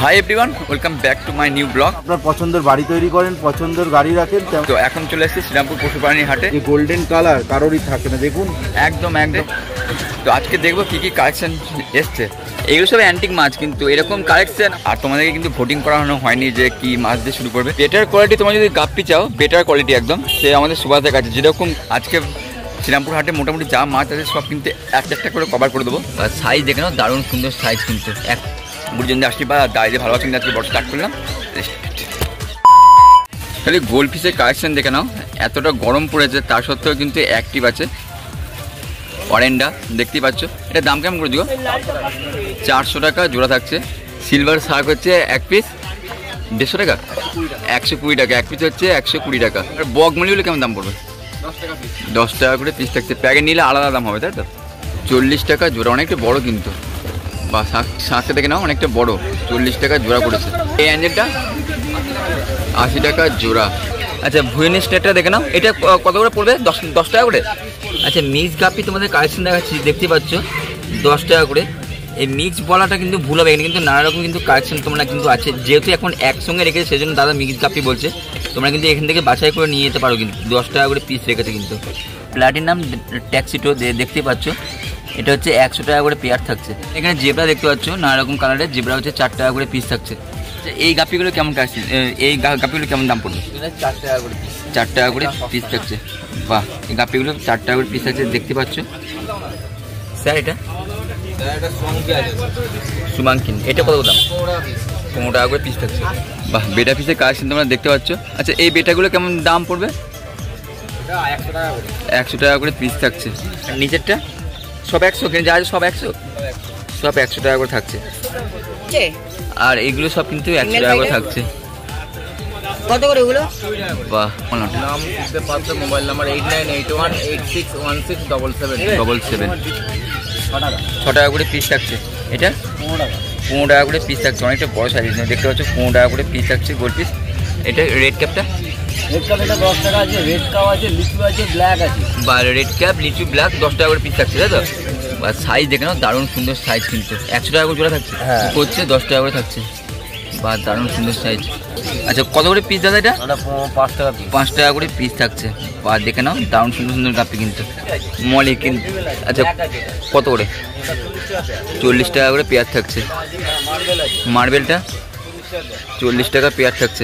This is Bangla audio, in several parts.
High everyone, welcome back to my new blog. আপনার পছন্দের বাড়ি তৈরি করেন, পছন্দের গাড়ি রাখেন, তো এখন চলে এসেছি শ্রীরামপুর পশুপ্রাণীর হাটে। এই গোল্ডেন কালার কারোরই থাকে না, দেখুন একদম একদম। তো আজকে দেখবো কি কি কালেকশন এসছে। এগুলো সব অ্যান্টিক মাছ, কিন্তু এরকম কালেকশন আর তোমাদেরকে কিন্তু ভোটিং করানো হয়নি যে কি মাছ দিয়ে শুরু করবে। বেটার কোয়ালিটি, তোমরা যদি গাপ্পি চাও বেটার কোয়ালিটি একদম, সে আমাদের সুভাষের কাছে যেরকম আজকে শ্রীরামপুর হাটে মোটামুটি যা মাছ আছে সব কিন্তু একটা করে কভার করে দেবো। আর সাইজ দেখে নাও, দারুণ সুন্দর সাইজ, কিন্তু এক গুরুজন আসছি বা দাঁড়িয়ে ভালো আছেন। আজকে বড় স্টার্ট করলাম। খালি গোল্ড ফিশের কালেকশন দেখে নাও, এতটা গরম পড়েছে তার সত্ত্বেও কিন্তু অ্যাক্টিভ আছে। অরেন্ডা দেখতেই পাচ্ছ, এটা দাম কেমন করে দিও? 400 টাকা জোড়া থাকছে। সিলভার শার্ক হচ্ছে এক পিস 150 টাকা, 120 টাকা এক পিস হচ্ছে 120 টাকা। আর বগমলি হলে কেমন দাম পড়বে? 10 টাকা করে পিস থাকছে। প্যাকেট নিলে আলাদা দাম হবে, তাই তো? 40 টাকা জোড়া, অনেকটা বড় কিন্তু। বা শাঁখটা দেখে নাও, অনেকটা বড়। 40 টাকা জোড়া করেছে। এই অ্যাঞ্জেলটা 80 টাকা জোড়া। আচ্ছা, ভুয়েনি স্টেটটা দেখে নাও, এটা কত করে পড়বে? 10 টাকা করে। আচ্ছা, মিক্স গাপ্পি তোমাদের কালেকশন দেখাচ্ছি, দেখতে পাচ্ছ 10 টাকা করে। এই মিক্স বলাটা কিন্তু ভুল হবে, কিন্তু নানা রকম কিন্তু কালেকশন তোমরা কিন্তু আছে। যেহেতু এখন একসঙ্গে রেখেছে সেজন্য দাদা মিক্স গাপ্পি বলছে। তোমরা কিন্তু এখান থেকে বাছাই করে নিয়ে যেতে পারো, কিন্তু 10 টাকা করে পিস রেখেছে। কিন্তু প্লাটিনাম ট্যাক্সিটো দেখতে পাচ্ছ, এটা হচ্ছে 100 টাকা করে পেয়ার থাকছে। এখানে জেব্রা দেখতে পাচ্ছ, নানা রকম কালারের জেব্রা হচ্ছে 4 টাকা করে পিস থাকছে। এই গাপ্পিগুলো কেমন কাছে, এই গাপ্পিগুলো কেমন দাম পড়বে? 4 টাকা করে পিস। 4 টাকা করে পিস থাকছে। বাহ, এই গাপ্পিগুলো 4 টাকা করে পিস থাকছে, দেখতে পাচ্ছ। স্যার এটা সুমাঙ্কিন, এটা কত দাম? 15 টাকা করে পিস থাকছে। বাহ, বেটা পিসের কালেকশন তোমরা দেখতে পাচ্ছ। আচ্ছা, এই বেটাগুলো কেমন দাম পড়বে? 100 টাকা করে পিস থাকছে। নিচেরটা সব 100, যা আছে সব 100, সব 100 টাকা করে থাকছে। আর এগুলো সব কিন্তু 100 টাকা করে থাকছে। কত করে এগুলো? বাহ, নাম দিতে পারছো, মোবাইল নাম্বার 898186167777। 6 টাকা করে পিস থাকছে। এটা 15 টাকা করে পিস থাকছে, অনেকটা বড় সাইজ দেখতে পাচ্ছ। 15 টাকা করে পিস থাকছে গোল্ড পিস। এটা রেড ক্যাপটা? রেড ক্যাপ এটা 10 টাকা আছে, রেড কাপ আছে, লিচু আছে, ব্ল্যাক আছে। বা রেড ক্যাপ, লিচু, ব্ল্যাক 10 টাকা করে পিস থাকছে, তাই তো? বা সাইজ দেখে নাও, দারুণ সুন্দর সাইজ, কিন্তু 100 টাকা করে জোড়া থাকছে। হচ্ছে 10 টাকা করে থাকছে। বা দারুণ সুন্দর সাইজ। আচ্ছা, কত করে পিস দাদা এটা? 5 টাকা পিস। 5 টাকা করে পিস থাকছে। বা দেখে নাও, দারুণ সুন্দর সুন্দর গাপ্পি কিন্তু মলি কিন্তু। আচ্ছা, কত করে? 40 টাকা করে পেয়ার থাকছে। মার্বেলটা 40 টাকা পেয়ার থাকছে।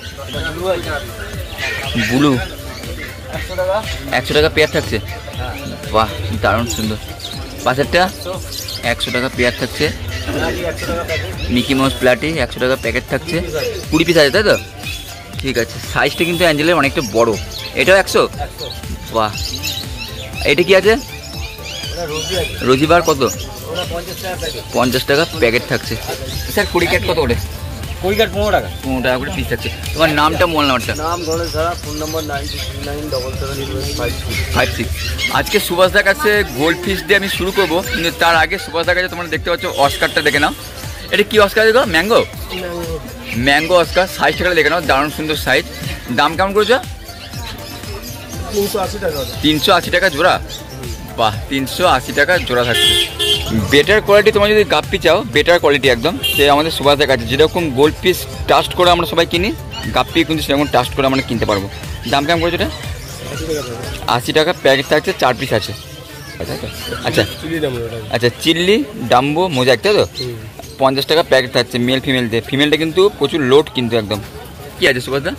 ব্লু 100 টাকা পেয়ার থাকছে। বাহ, দারুণ সুন্দর। পাশেরটা 100 টাকা পেয়ার থাকছে। মিকি মাউস প্লাটি 100 টাকা প্যাকেট থাকছে। 20 পিস আছে, তাই তো? ঠিক আছে। সাইজটা কিন্তু অ্যাঞ্জেলের অনেকটা বড়। এটাও 100? বাহ। এটা কি আছে? রোজিবার কত? 50 টাকা প্যাকেট থাকছে। স্যার, 20 ক্যাট কত করে? 20 ক্যাট 15 টাকা। 15 টাকা করে পিস থাকছে। তোমার নামটা, মোবাইল নাম্বারটা? নাম গণেশ ধারা, ফোন নম্বর 9239777856। আজকে সুভাষদার কাছে গোল্ড ফিশ দিয়ে আমি শুরু করবো, কিন্তু তার আগে সুভাষদার কাছে তোমরা দেখতে পাচ্ছ অস্কারটা দেখে নাও। এটা কি অস্কার দেখো? Mango, mango Oscar. সাইজটা দেখে নাও, দারুণ সুন্দর সাইজ। দাম কেমন করেছো? 380 টাকা জোড়া। বাহ, 380 টাকা জোড়া থাকছে। বেটার কোয়ালিটি, তোমরা যদি গাপ্পি চাও বেটার কোয়ালিটি একদম, সে আমাদের সুভাষদার কাছে যেরকম গোল্ড পিস টাস্ট করে আমরা সবাই কিনি, গাপ্পি কিন্তু সেরকম টাস্ট করে আমরা কিনতে পারবো। দাম কেমন করেছো এটা? 80 টাকা প্যাকেট থাকছে, 4 পিস আছে। আচ্ছা আচ্ছা, চিল্লি ডাম্বো মোজা, তাই তো? 50 টাকা প্যাকেট থাকছে, মেল ফিমেল দিয়ে। ফিমেলটা কিন্তু প্রচুর লোড কিন্তু একদম। কি আছে সুভাষদা?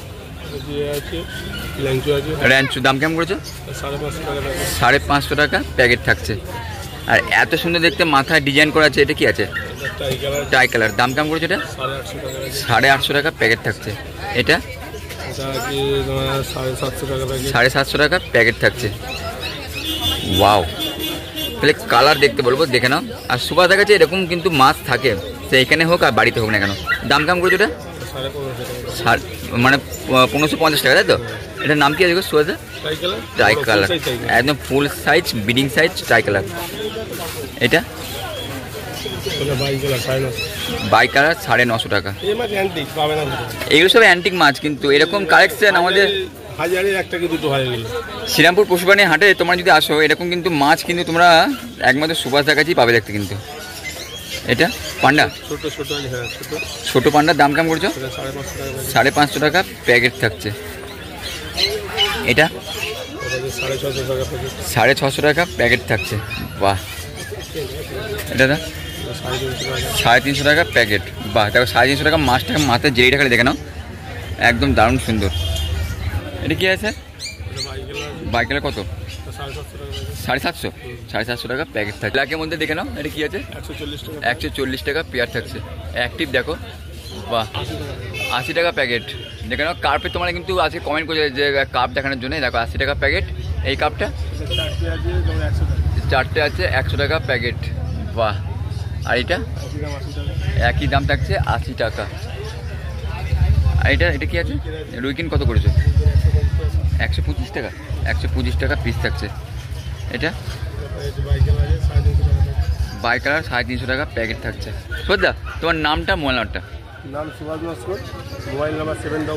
র্যাঞ্চো দাম কেমন করেছো? 550 টাকা প্যাকেট থাকছে। আর এত সুন্দর দেখতে মাথায় ডিজাইন করা আছে, এটা কি আছে? Tri colour. দাম কেমন করেছো এটা? 850 টাকা প্যাকেট থাকছে। এটা 750 টাকা প্যাকেট থাকছে। ওয়াও, তাহলে কালার দেখতে বলবো, দেখে নাও। আর সুভাষদার কাছে এরকম কিন্তু মাছ থাকে, সে এখানে হোক আর বাড়িতে হোক না কেন। দাম কেমন করেছো এটা? মানে 1550 টাকা, তাই তো? এটার নাম কি আছে সুভাষদা? ট্রাই কালার, একদম full size, breeding size tri colour. এটা বাই কালার 950 টাকা। এগুলো সব অ্যান্টিক মাছ, কিন্তু এরকম কালেকশন আমাদের শ্রীরামপুর পশুপ্রাণী হাটে তোমরা যদি আসো, এরকম কিন্তু মাছ কিন্তু তোমরা একমাত্র সুভাষদার কাছেই পাবে দেখতে। কিন্তু এটা পান্ডা, ছোট ছোট, হ্যাঁ ছোট, ছোট পান্ডার দাম কেমন করছো? 550 টাকা, 550 টাকা প্যাকেট থাকছে। এটা 650 টাকা প্যাকেট, 650 টাকা প্যাকেট থাকছে। বাহ, এটা দা 350 টাকা প্যাকেট। বাহ, দেখো 350 টাকা মাছটাকে মাথায় জেলিটা খালি দেখে নাও, একদম দারুণ সুন্দর। এটা কি আছে? বাইকের কত? 750, 750 টাকা প্যাকেট থাকছে। ব্ল্যাকের মধ্যে দেখে নাও, এটা কি আছে? 140 টাকা পেয়ার থাকছে। অ্যাক্টিভ দেখো, বাহ 80 টাকা প্যাকেট। দেখে নাও কার্পে তোমরা কিন্তু আজকে কমেন্ট করেছে যে কাপ দেখানোর জন্য, দেখো 80 টাকা প্যাকেট। এই কাপটা 4টে আছে 100 টাকা প্যাকেট। বাহ, আর এটা একই দাম থাকছে 80 টাকা। আর এটা কি আছে? রুইকিন কত করেছো? 125 টাকা, 125 টাকা পিস থাকছে। এটা বাই কালার 350 টাকা প্যাকেট থাকছে। শ্রদ্ধা, তোমার নামটা, মোবাইল নাম্বারটা? নাম সুভাষ নস্কর, মোবাইল নাম্বার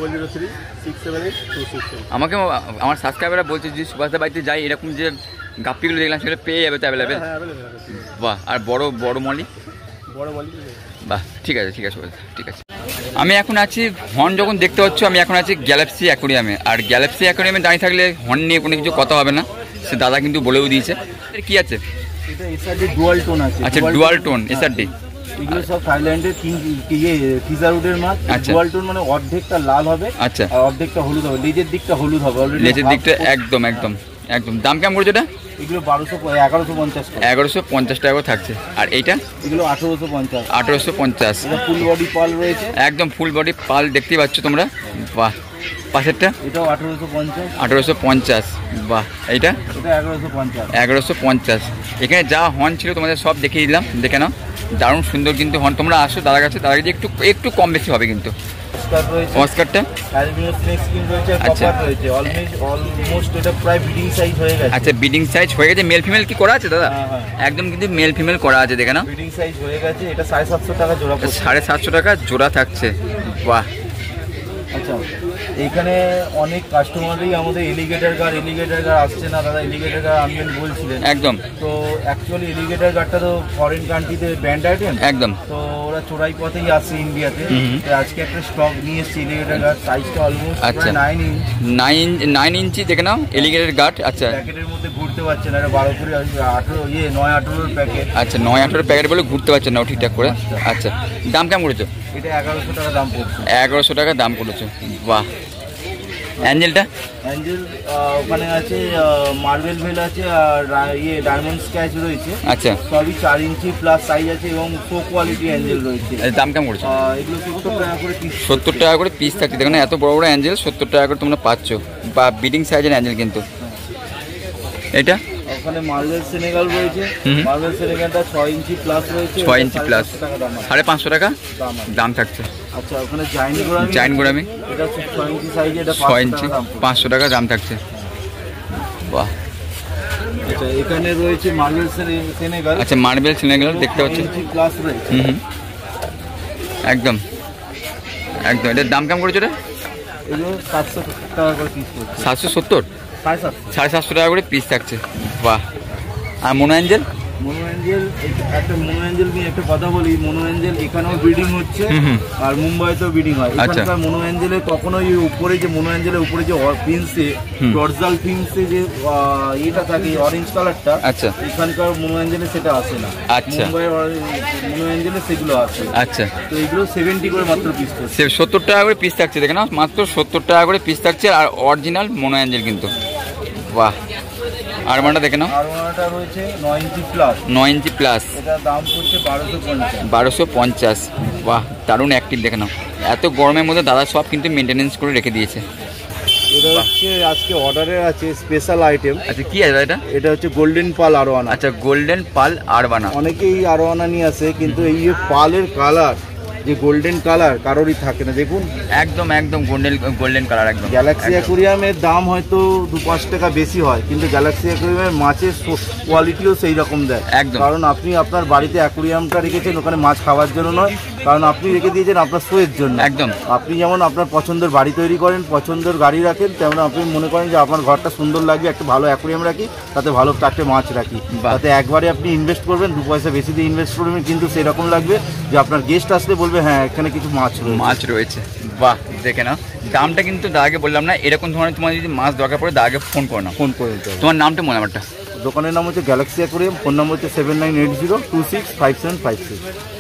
7003678267। আমাকে আমার সাবস্ক্রাইবাররা বলছে যদি সুভাষদা বাড়িতে যাই এরকম যে গাপ্পিগুলো দেখলাম সেগুলো পেয়ে যাবে তো অ্যাভেলেবেল? হ্যাঁ অ্যাভেলেবেল আছে। বাহ, আর বড় মলি? বড় মালিক। বাহ, ঠিক আছে ঠিক আছে। আমি এখন আছি হর্ন, যখন দেখতে পাচ্ছ আমি এখন আছি গ্যালাক্সি অ্যাকোরিয়ামে। আর গ্যালাক্সি অ্যাকোরিয়ামে দাঁড়িয়ে থাকলে হর্ন নিয়ে কোনো কিছু কথা হবে না, সে দাদা কিন্তু বলেও দিয়েছে। কি আছে এটা এসআরডি ডুয়াল টোন আছে। আচ্ছা, ডুয়াল টোন এসআরডি। এগুলো সব থাইল্যান্ডের ফিজারউডের মাছ। আচ্ছা। ডুয়াল টোন মানে অর্ধেকটা লাল হবে আচ্ছা, আর অর্ধেকটা হলুদ হবে, লেজের দিকটা হলুদ হবে। লেজের দিকটা একদম দাম কেমন করছে এটা? এগুলো 1150 টাকা। 1150 টাকা থাকছে। আর এইটা? এগুলো 1850। 1850। এটা ফুল বডি পাল রয়েছে, একদম ফুল বডি পাল দেখতেই পাচ্ছ তোমরা। বাহ, পাশেরটা? এটাও 1850। 1850। বাহ, এইটা? এটা 1150। 1150। এখানে যা হর্ন ছিল তোমাদের সব দেখিয়ে দিলাম, দেখে নাও, দারুণ সুন্দর কিন্তু হর্ন। তোমরা আসো দাদার কাছে, দাদার কাছে একটু কম বেশি হবে কিন্তু। অস্কারটা? অ্যালুমিনিয়াম স্নেক স্কিন রয়েছে, আচ্ছা। কপার রয়েছে। অলমোস্ট এটা প্রায় ব্রিডিং সাইজ হয়ে গেছে। আচ্ছা, ব্রিডিং সাইজ হয়ে গেছে। মেল ফিমেল কি করা আছে দাদা? হ্যাঁ। একদম কিন্তু মেল ফিমেল করা আছে, দেখে নাও। ব্রিডিং সাইজ হয়ে গেছে। এটা 750 টাকা জোড়া পড়ছে। 750 টাকা জোড়া থাকছে। বাহ, আচ্ছা, এখানে অনেক কাস্টমারই আমাদের এলিগেটর গার আসছে না দাদা, এলিগেটর গার আনবেন বলছিলেন। একদম তো অ্যাকচুয়ালি এলিগেটর গারটা তো ফরেন কান্ট্রিতে ব্যান্ড আইটেম, একদম। তো ওরা চোরাই পথেই আসছে ইন্ডিয়াতে। তো আজকে একটা স্টক নিয়ে এসেছি এলিগেটর গার, সাইজটা অলমোস্ট আচ্ছা। 9 ইঞ্চ। 9 ইঞ্চি দেখে নাও, এলিগেটর গার্ড। আচ্ছা, প্যাকেটের মধ্যে ঘুরতে পারছে না, এটা 12 করে 9-18 প্যাকেট। আচ্ছা 9-18 প্যাকেট বলে ঘুরতে পারছেন না ঠিকঠাক করে। আচ্ছা, দাম কেমন করেছো? এটা 1100 টাকা দাম পড়ছে। 1100 টাকা দাম করেছো। বাহ, অ্যাঞ্জেলটা? অ্যাঞ্জেল ওখানে আছে, মার্বেল ভেল আছে, আর ডায়মন্ড স্ক্যাচ রয়েছে। আচ্ছা, সবই 4 ইঞ্চি প্লাস সাইজ আছে এবং প্রো কোয়ালিটি অ্যাঞ্জেল রয়েছে। দাম কেমন করেছো? এগুলো 70 টাকা করে পিস। 70 টাকা করে পিস থাকছে। দেখো না, এত বড় বড় অ্যাঞ্জেল 70 টাকা করে তোমরা পাচ্ছ। বা ব্রিডিং সাইজের অ্যাঞ্জেল কিন্তু। এটা ওখানে মার্বেল সেনেগাল রয়েছে। মার্বেল সেনেগালটা 6 ইঞ্চি প্লাস রয়েছে। 6 ইঞ্চি প্লাস, 550 টাকা দাম থাকছে। আচ্ছা, ওখানে জাইন্ট গোরামি, এটা 6 ইঞ্চি সাইজে, এটা 6 ইঞ্চি 500 টাকা দাম থাকছে। বাহ, আচ্ছা, এখানে রয়েছে মার্বেল সেনেগাল। আচ্ছা, মার্বেল সেনেগাল দেখতে পাচ্ছ, 6 ইঞ্চি প্লাস রয়েছে। একদম এটার দাম কেমন করেছো? এটা এগুলো 700 টাকা করে পিস পড়ছে। 770, 750 টাকা করে পিস থাকছে। বাহ, আর মোনো অ্যাঞ্জেল? মোনো অ্যাঞ্জেল, একটা মোনো অ্যাঞ্জেল নিয়ে একটা কথা বলি। মোনো অ্যাঞ্জেল এখানেও ব্রিডিং হচ্ছে আর মুম্বাইতেও ব্রিডিং হয়। এখানকার মোনো অ্যাঞ্জেলের কখনোই উপরে যে মোনো অ্যাঞ্জেলের উপরে যে ফিন্সে, ডরজাল ফিন্সে যে এটা থাকে অরেঞ্জ কালারটা, আচ্ছা, এখানকার মোনো অ্যাঞ্জেলে সেটা আসে না। আচ্ছা, মুম্বাইয়ের মোনো অ্যাঞ্জেলে সেগুলো আসে। আচ্ছা, তো এগুলো 70 করে মাত্র পিস করছে। 70 টাকা করে পিস থাকছে, দেখে না, মাত্র 70 টাকা করে পিস থাকছে। আর অরিজিনাল মোনো অ্যাঞ্জেল কিন্তু। বাহ, আর মানটা দেখে নাও, আর ওনাটা রয়েছে 9 ইঞ্চি প্লাস। 9 ইঞ্চি প্লাস, এটা দাম পড়ছে 1250। 1250। বাহ, দারুণ অ্যাক্টিভ, দেখে নাও। এত গরমের মধ্যে দাদা সব কিন্তু মেনটেনেন্স করে রেখে দিয়েছে। এটা হচ্ছে আজকে অর্ডারের আছে স্পেশাল আইটেম। আচ্ছা, কি আছে এটা? এটা হচ্ছে গোল্ডেন পাল আরোয়ানা। আচ্ছা, গোল্ডেন পাল আরবানা। অনেকেই আরোয়ানা নিয়ে আসে, কিন্তু এই যে পালের কালার, যে গোল্ডেন কালার কারোরই থাকে না। দেখুন, একদম গোল্ডেন কালার একদম। গ্যালাক্সি অ্যাকোরিয়ামের দাম হয়তো 2-5 টাকা বেশি হয়, কিন্তু গ্যালাক্সি অ্যাকোরিয়ামের মাছের কোয়ালিটিও সেই রকম দেয়। একদম। কারণ আপনি আপনার বাড়িতে অ্যাকোরিয়ামটা রেখেছেন, ওখানে মাছ খাওয়ার জন্য নয়, কারণ আপনি রেখে দিয়েছেন আপনার শোয়ের জন্য। একদম। আপনি যেমন আপনার পছন্দের বাড়ি তৈরি করেন, পছন্দের গাড়ি রাখেন, তেমন আপনি মনে করেন যে আপনার ঘরটা সুন্দর লাগবে, একটা ভালো অ্যাকুরিয়াম রাখি, তাতে ভালো 4টে মাছ রাখি, তাতে একবারে আপনি ইনভেস্ট করবেন, 2 পয়সা বেশি দিয়ে ইনভেস্ট করবেন, কিন্তু সেরকম লাগবে যে আপনার গেস্ট আসলে বলবে হ্যাঁ এখানে কিছু মাছ রয়েছে। বাহ, দেখে নাও। দামটা কিন্তু দাদাকে বললাম না, এরকম ধরনের তোমার যদি মাছ দরকার পড়ে দাদাকে ফোন করো না। ফোন করে দিতে হবে। তোমার নামটা মনে আমারটা? দোকানের নাম হচ্ছে গ্যালাক্সি অ্যাকুরিয়াম, ফোন নাম্বার হচ্ছে 7980265756।